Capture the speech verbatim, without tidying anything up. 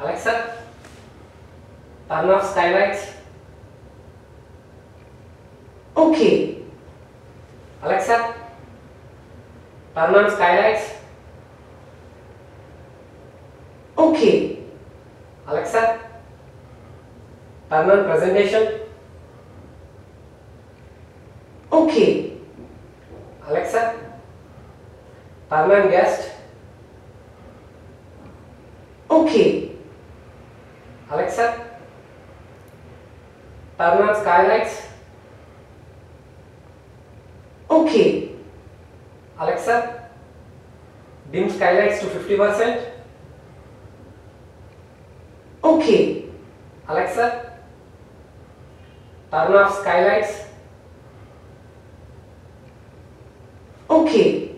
Alexa, turn off skylights. Okay. Alexa, turn on skylights. Okay. Alexa, turn on presentation. Okay. Alexa, turn on guest. Okay. Alexa, turn on skylights. Okay. Alexa, dim skylights to fifty percent. Okay. Alexa, turn off skylights. Okay.